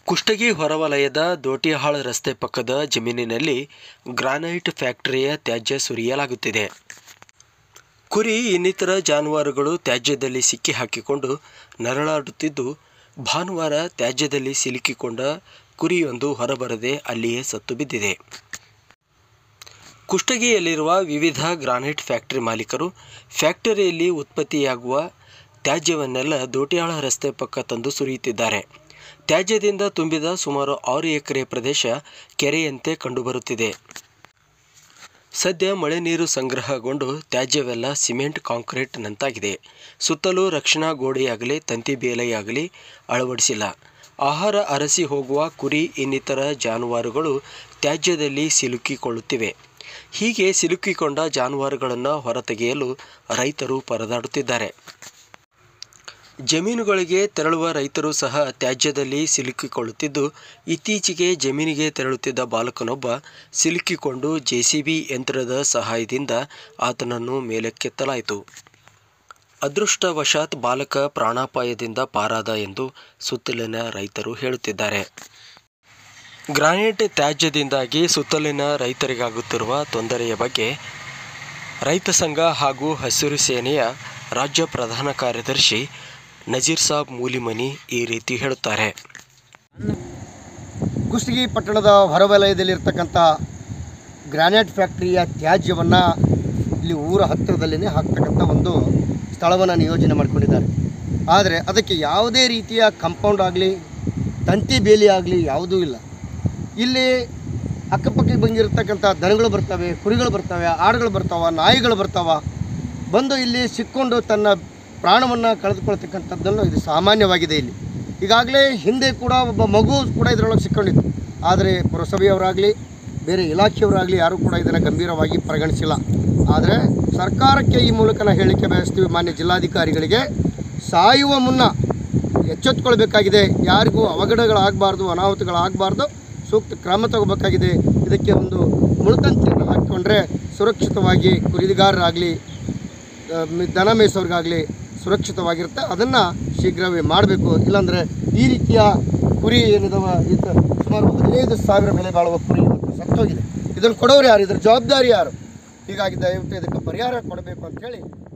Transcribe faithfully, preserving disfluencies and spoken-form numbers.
ಕುಷ್ಟಗಿ ಹೊರವಲಯದ ದೋಟಿಹಾಳ ರಸ್ತೆ ಪಕ್ಕದ ಜಮೀನಿನಲ್ಲಿ ಗ್ರಾನೈಟ್ ಫ್ಯಾಕ್ಟರಿಯ ತ್ಯಾಜ್ಯ ಸುರಿಯಲಾಗುತ್ತಿದೆ. ಕುರಿ ಇನ್ನಿತರ ಜಾನುವಾರುಗಳು ತ್ಯಾಜ್ಯದಲ್ಲಿ ಸಿಕ್ಕಿ ಹಾಕಿಕೊಂಡು ನರಳಾಡುತ್ತಿದ್ದು, ಭಾನುವಾರ ತ್ಯಾಜ್ಯದಲ್ಲಿ ಸಿಲುಕಿಕೊಂಡ ಕುರಿಯೊಂದು ಹೊರಬರದೆ ಅಲ್ಲಿಯೇ ಸತ್ತು ಬಿದ್ದಿದೆ. ಕುಷ್ಟಗಿಯಲ್ಲಿರುವ ವಿವಿಧ ಗ್ರಾನೈಟ್ ಫ್ಯಾಕ್ಟರಿ ಮಾಲೀಕರು ಫ್ಯಾಕ್ಟರಿಯಲ್ಲಿ ಉತ್ಪತ್ತಿಯಾಗುವ ತ್ಯಾಜ್ಯವನ್ನೆಲ್ಲ ದೋಟಿಹಾಳ ರಸ್ತೆ ಪಕ್ಕ ತಂದು ಸುರಿಯುತ್ತಿದ್ದಾರೆ. ತ್ಯಾಜ್ಯದಿಂದ ತುಂಬಿದ ಸುಮಾರು ಆರು ಎಕರೆ ಪ್ರದೇಶ ಕೆರೆಯಂತೆ ಕಂಡುಬರುತ್ತಿದೆ. ಸದ್ಯ ಮಳೆ ನೀರು ಸಂಗ್ರಹಗೊಂಡು ತ್ಯಾಜ್ಯವೆಲ್ಲ ಸಿಮೆಂಟ್ ಕಾಂಕ್ರೀಟ್ ನಂತಾಗಿದೆ. ಸುತ್ತಲೂ ರಕ್ಷಣಾ ಗೋಡೆಯಾಗಲಿ ತಂತಿ ಬೇಲಿಯಾಗಲಿ ಅಳವಡಿಸಿಲ್ಲ. ಆಹಾರ ಅರಸಿ ಹೋಗುವ ಕುರಿ ಇನ್ನಿತರ ಜಾನುವಾರುಗಳು ತ್ಯಾಜ್ಯದಲ್ಲಿ ಸಿಲುಕಿಕೊಳ್ಳುತ್ತಿವೆ. ಹೀಗೆ ಸಿಲುಕಿಕೊಂಡ ಜಾನುವಾರುಗಳನ್ನು ಹೊರತೆಗೆಯಲು ರೈತರು ಪರದಾಡುತ್ತಿದ್ದಾರೆ. ಜಮೀನುಗಳಿಗೆ ತೆರಳುವ ರೈತರು ಸಹ ತ್ಯಾಜ್ಯದಲ್ಲಿ ಸಿಲುಕಿಕೊಳ್ಳುತ್ತಿದ್ದು, ಇತ್ತೀಚೆಗೆ ಜಮೀನಿಗೆ ತೆರಳುತ್ತಿದ್ದ ಬಾಲಕನೊಬ್ಬ ಸಿಲುಕಿಕೊಂಡು ಜೆಸಿಬಿ ಯಂತ್ರದ ಸಹಾಯದಿಂದ ಆತನನ್ನು ಮೇಲಕ್ಕೆತ್ತಲಾಯಿತು. ಅದೃಷ್ಟವಶಾತ್ ಬಾಲಕ ಪ್ರಾಣಾಪಾಯದಿಂದ ಪಾರಾದ ಎಂದು ಸುತ್ತಲಿನ ರೈತರು ಹೇಳುತ್ತಿದ್ದಾರೆ. ಗ್ರಾನೈಟ್ ತ್ಯಾಜ್ಯದಿಂದಾಗಿ ಸುತ್ತಲಿನ ರೈತರಿಗಾಗುತ್ತಿರುವ ತೊಂದರೆಯ ಬಗ್ಗೆ ರೈತ ಸಂಘ ಹಾಗೂ ಹಸಿರು ಸೇನೆಯ ರಾಜ್ಯ ಪ್ರಧಾನ ಕಾರ್ಯದರ್ಶಿ ನಜೀರ್ ಸಾಬ್ ಮೂಲಿಮನಿ ಈ ರೀತಿ ಹೇಳುತ್ತಾರೆ. ಕುಷ್ಟಗಿ ಪಟ್ಟಣದ ಹೊರವಲಯದಲ್ಲಿರ್ತಕ್ಕಂಥ ಗ್ರಾನೈಟ್ ಫ್ಯಾಕ್ಟರಿಯ ತ್ಯಾಜ್ಯವನ್ನು ಇಲ್ಲಿ ಊರ ಹತ್ತಿರದಲ್ಲೇ ಹಾಕ್ತಕ್ಕಂಥ ಒಂದು ಸ್ಥಳವನ್ನು ನಿಯೋಜನೆ ಮಾಡಿಕೊಂಡಿದ್ದಾರೆ. ಆದರೆ ಅದಕ್ಕೆ ಯಾವುದೇ ರೀತಿಯ ಕಾಂಪೌಂಡ್ ಆಗಲಿ ತಂತಿ ಬೇಲಿ ಆಗಲಿ ಯಾವುದೂ ಇಲ್ಲ. ಇಲ್ಲಿ ಅಕ್ಕಪಕ್ಕಕ್ಕೆ ಬಂದಿರತಕ್ಕಂಥ ದನಗಳು ಬರ್ತವೆ, ಕುರಿಗಳು ಬರ್ತವೆ, ಆಡುಗಳು ಬರ್ತಾವೆ, ನಾಯಿಗಳು ಬರ್ತಾವೆ. ಬಂದು ಇಲ್ಲಿ ಸಿಕ್ಕೊಂಡು ತನ್ನ ಪ್ರಾಣವನ್ನು ಕಳೆದುಕೊಳ್ತಕ್ಕಂಥದ್ದನ್ನು ಇದು ಸಾಮಾನ್ಯವಾಗಿದೆ. ಇಲ್ಲಿ ಈಗಾಗಲೇ ಹಿಂದೆ ಕೂಡ ಒಬ್ಬ ಮಗು ಕೂಡ ಇದರೊಳಗೆ ಸಿಕ್ಕೊಂಡಿತ್ತು. ಆದರೆ ಪುರಸಭೆಯವರಾಗಲಿ ಬೇರೆ ಇಲಾಖೆಯವರಾಗಲಿ ಯಾರೂ ಕೂಡ ಇದನ್ನು ಗಂಭೀರವಾಗಿ ಪರಿಗಣಿಸಿಲ್ಲ. ಆದರೆ ಸರ್ಕಾರಕ್ಕೆ ಈ ಮೂಲಕ ನಾವು ಹೇಳಿಕೆ ಬಯಸ್ತೀವಿ, ಮಾನ್ಯ ಜಿಲ್ಲಾಧಿಕಾರಿಗಳಿಗೆ ಸಾಯುವ ಮುನ್ನ ಎಚ್ಚೆತ್ತುಕೊಳ್ಬೇಕಾಗಿದೆ. ಯಾರಿಗೂ ಅವಘಡಗಳಾಗಬಾರ್ದು, ಅನಾಹುತಗಳಾಗಬಾರ್ದು, ಸೂಕ್ತ ಕ್ರಮ ತಗೋಬೇಕಾಗಿದೆ. ಇದಕ್ಕೆ ಒಂದು ಮುಳುತಂತಿಯನ್ನು ಹಾಕಿಕೊಂಡ್ರೆ ಸುರಕ್ಷಿತವಾಗಿ ಕುರಿಗಾರರಾಗಲಿ ದನ ಮೇಯಿಸೋರಿಗಾಗಲಿ ಸುರಕ್ಷಿತವಾಗಿರುತ್ತೆ. ಅದನ್ನು ಶೀಘ್ರವೇ ಮಾಡಬೇಕು. ಇಲ್ಲಾಂದರೆ ಈ ರೀತಿಯ ಕುರಿ ಏನಿದಾವ ಇದು ಸುಮಾರು ಹದಿನೈದು ಸಾವಿರ ಬೆಲೆ ಬಾಳುವ ಕುರಿ ಇವತ್ತು ಸತ್ತೋಗಿದೆ. ಇದನ್ನು ಕೊಡೋರು ಯಾರು? ಇದರ ಜವಾಬ್ದಾರಿ ಯಾರು? ಹೀಗಾಗಿ ದಯವಿಟ್ಟು ಇದಕ್ಕೆ ಪರಿಹಾರ ಕೊಡಬೇಕು ಅಂತೇಳಿ